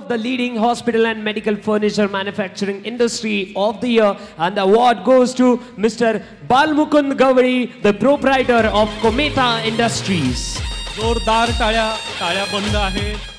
of the leading hospital and medical furniture manufacturing industry of the year, and the award goes to Mr. Balmukund Gavali, the proprietor of Cometa Industries. जोरदार टाळ्या बंद आहे.